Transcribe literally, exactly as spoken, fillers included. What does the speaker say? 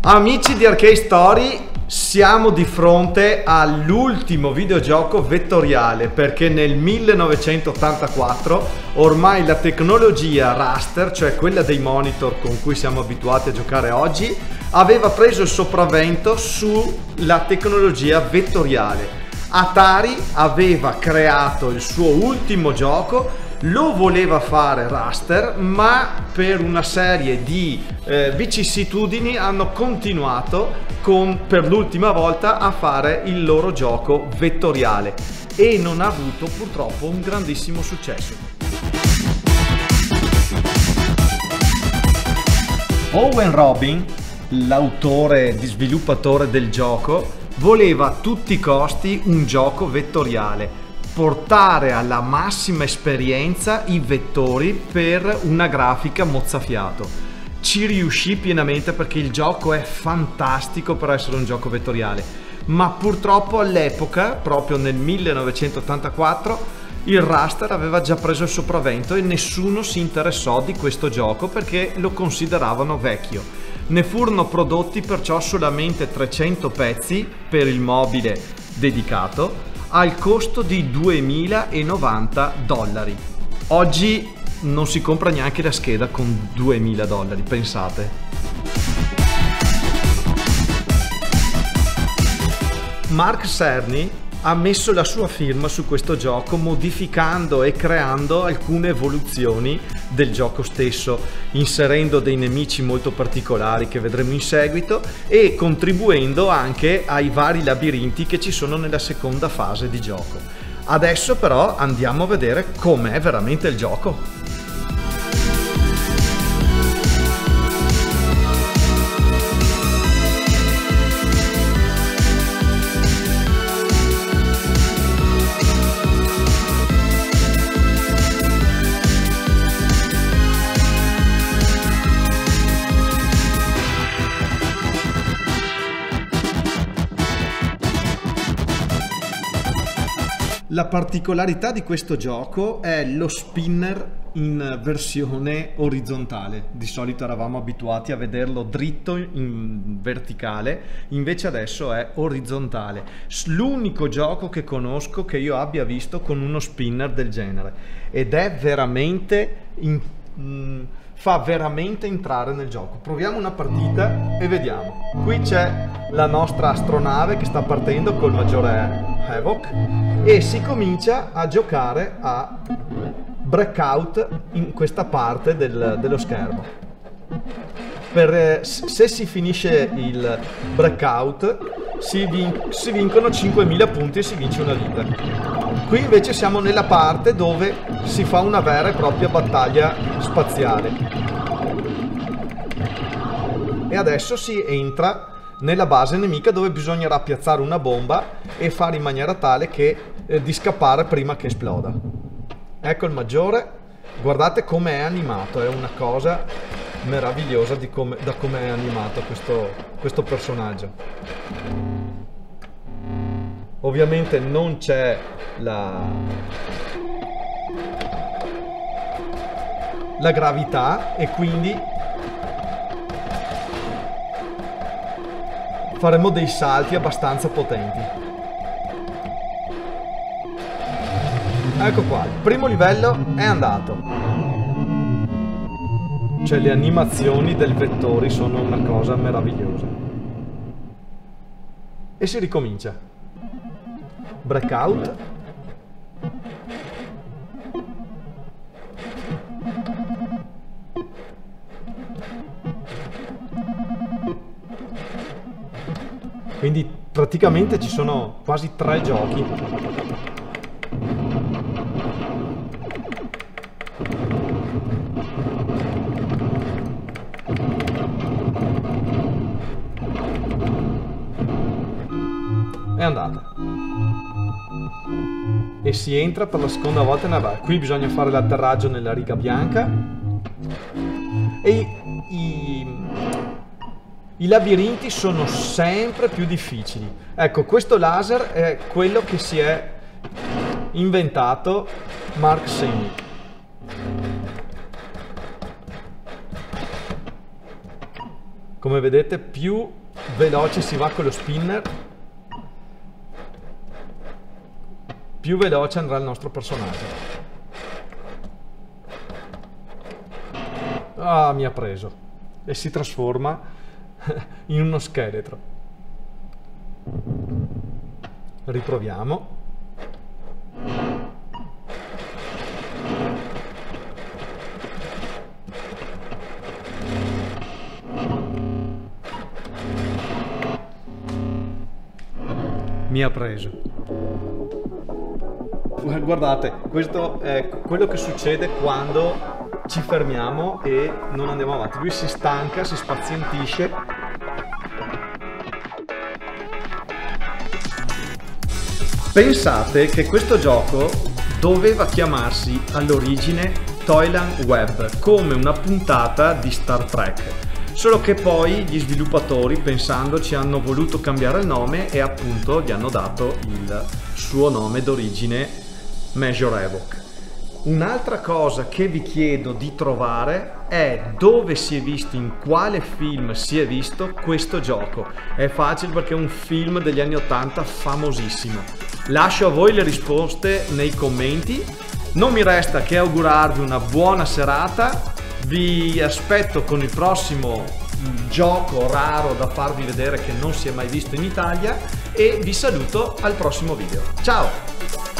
Amici di Arcade Story, siamo di fronte all'ultimo videogioco vettoriale, perché nel millenovecentottantaquattro ormai la tecnologia raster, cioè quella dei monitor con cui siamo abituati a giocare oggi, aveva preso il sopravvento sulla tecnologia vettoriale. Atari aveva creato il suo ultimo gioco, lo voleva fare raster, ma per una serie di eh, vicissitudini hanno continuato con, per l'ultima volta a fare il loro gioco vettoriale e non ha avuto purtroppo un grandissimo successo. Owen Robin, l'autore di sviluppatore del gioco, voleva a tutti i costi un gioco vettoriale, portare alla massima esperienza i vettori per una grafica mozzafiato. Ci riuscì pienamente perché il gioco è fantastico per essere un gioco vettoriale, ma purtroppo all'epoca, proprio nel millenovecentottantaquattro, il raster aveva già preso il sopravvento e nessuno si interessò di questo gioco perché lo consideravano vecchio. Ne furono prodotti perciò solamente trecento pezzi per il mobile dedicato, al costo di duemilanovanta dollari. Oggi non si compra neanche la scheda con duemila dollari, pensate. Mark Cerny ha messo la sua firma su questo gioco, modificando e creando alcune evoluzioni del gioco stesso, inserendo dei nemici molto particolari che vedremo in seguito e contribuendo anche ai vari labirinti che ci sono nella seconda fase di gioco. Adesso però andiamo a vedere com'è veramente il gioco. La particolarità di questo gioco è lo spinner in versione orizzontale. Di solito eravamo abituati a vederlo dritto in verticale, invece adesso è orizzontale. L'unico gioco che conosco che io abbia visto con uno spinner del genere, ed è veramente in, mh, fa veramente entrare nel gioco. Proviamo una partita e vediamo. Qui c'è la nostra astronave che sta partendo col maggiore Havoc e si comincia a giocare a Breakout in questa parte del, dello schermo. Per, se si finisce il Breakout si, vin, si vincono cinquemila punti e si vince una vita. Qui invece siamo nella parte dove si fa una vera e propria battaglia spaziale e adesso si entra nella base nemica dove bisognerà piazzare una bomba e fare in maniera tale che eh, di scappare prima che esploda. Ecco il maggiore, guardate come è animato, è una cosa meravigliosa di come, da come è animato questo, questo personaggio. Ovviamente non c'è la, la gravità e quindi faremo dei salti abbastanza potenti. Ecco qua, il primo livello è andato. Cioè le animazioni del vettore sono una cosa meravigliosa. E si ricomincia. Breakout. Quindi praticamente ci sono quasi tre giochi. È andata. E si entra per la seconda volta nella barra. Qui bisogna fare l'atterraggio nella riga bianca. E i... I labirinti sono sempre più difficili. Ecco, questo laser è quello che si è inventato Mark Cerny. Come vedete, più veloce si va con lo spinner, più veloce andrà il nostro personaggio. Ah, mi ha preso e si trasforma in uno scheletro. Riproviamo. Mi ha preso. Guardate, questo è quello che succede quando ci fermiamo e non andiamo avanti. Lui si stanca, si spazientisce. Pensate che questo gioco doveva chiamarsi all'origine Toyland Web, come una puntata di Star Trek. Solo che poi gli sviluppatori, pensandoci, hanno voluto cambiare il nome e appunto gli hanno dato il suo nome d'origine, Major Havoc. Un'altra cosa che vi chiedo di trovare è dove si è visto, in quale film si è visto questo gioco. È facile perché è un film degli anni ottanta famosissimo. Lascio a voi le risposte nei commenti. Non mi resta che augurarvi una buona serata. Vi aspetto con il prossimo gioco raro da farvi vedere che non si è mai visto in Italia e vi saluto al prossimo video. Ciao!